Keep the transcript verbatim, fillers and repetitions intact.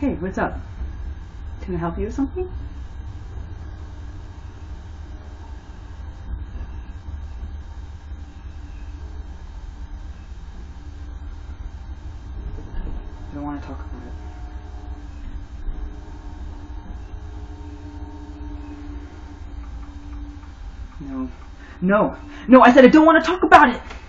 Hey, what's up? Can I help you with something? I don't want to talk about it. No. No. No, I said I don't want to talk about it!